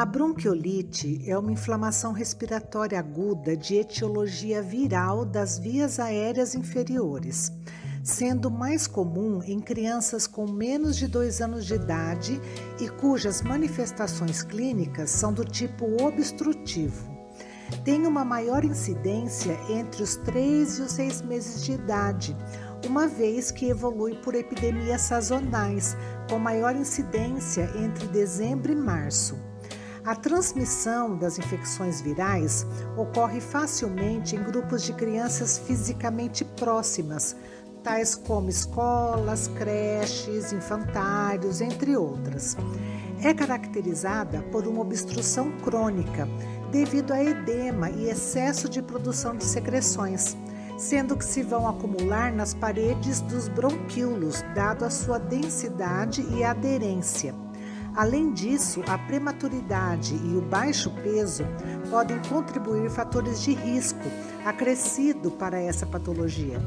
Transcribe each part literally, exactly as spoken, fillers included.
bronquiolite é uma inflamação respiratória aguda de etiologia viral das vias aéreas inferiores, sendo mais comum em crianças com menos de dois anos de idade e cujas manifestações clínicas são do tipo obstrutivo. Tem uma maior incidência entre os três e os seis meses de idade, uma vez que evolui por epidemias sazonais, com maior incidência entre dezembro e março. A transmissão das infecções virais ocorre facilmente em grupos de crianças fisicamente próximas, tais como escolas, creches, infantários, entre outras. É caracterizada por uma obstrução crônica, devido a edema e excesso de produção de secreções, sendo que se vão acumular nas paredes dos bronquíolos, dado a sua densidade e aderência. Além disso, a prematuridade e o baixo peso podem contribuir fatores de risco acrescido para essa patologia.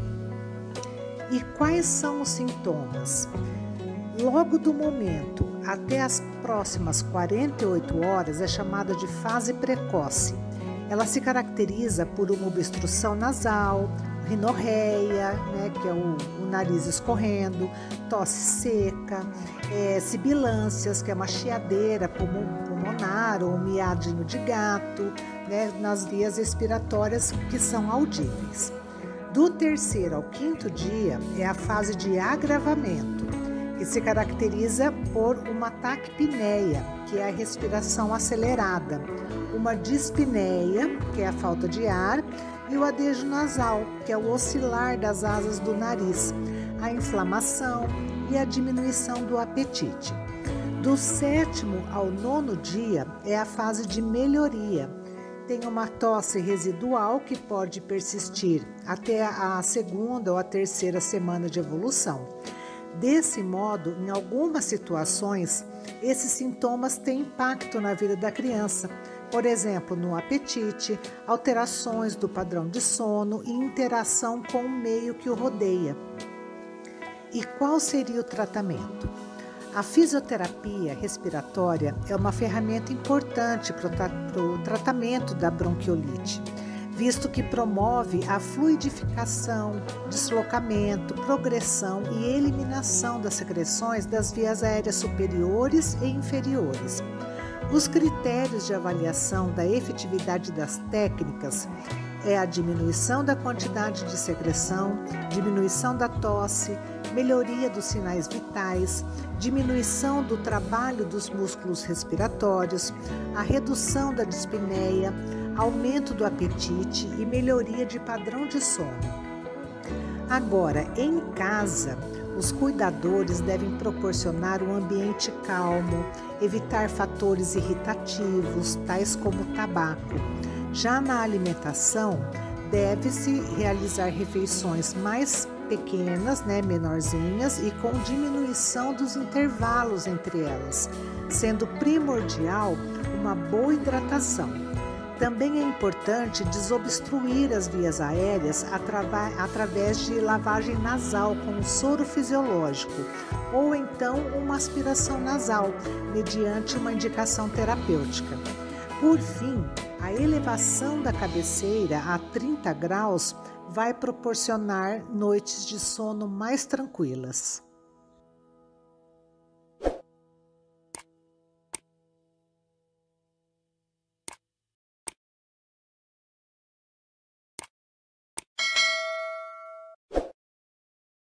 E quais são os sintomas? Logo do momento até as próximas quarenta e oito horas é chamada de fase precoce. Ela se caracteriza por uma obstrução nasal, rinorreia, né, que é o, o nariz escorrendo, tosse seca, é, sibilâncias, que é uma chiadeira pulmonar ou um miadinho de gato, né, nas vias respiratórias que são audíveis. Do terceiro ao quinto dia é a fase de agravamento, que se caracteriza por uma taquipneia, que é a respiração acelerada, uma dispneia, que é a falta de ar, e o adejo nasal, que é o oscilar das asas do nariz, a inflamação e a diminuição do apetite. Do sétimo ao nono dia é a fase de melhoria. Tem uma tosse residual que pode persistir até a segunda ou a terceira semana de evolução. Desse modo, em algumas situações, esses sintomas têm impacto na vida da criança, por exemplo, no apetite, alterações do padrão de sono e interação com o meio que o rodeia. E qual seria o tratamento? A fisioterapia respiratória é uma ferramenta importante para o tratamento da bronquiolite, visto que promove a fluidificação, deslocamento, progressão e eliminação das secreções das vias aéreas superiores e inferiores. Os critérios de avaliação da efetividade das técnicas é a diminuição da quantidade de secreção, diminuição da tosse, melhoria dos sinais vitais, diminuição do trabalho dos músculos respiratórios, a redução da dispneia, aumento do apetite e melhoria de padrão de sono. Agora, em casa, os cuidadores devem proporcionar um ambiente calmo, evitar fatores irritativos, tais como tabaco. Já na alimentação, deve-se realizar refeições mais pequenas, né, menorzinhas, e com diminuição dos intervalos entre elas, sendo primordial uma boa hidratação. Também é importante desobstruir as vias aéreas através de lavagem nasal com soro fisiológico ou então uma aspiração nasal, mediante uma indicação terapêutica. Por fim, a elevação da cabeceira a trinta graus vai proporcionar noites de sono mais tranquilas.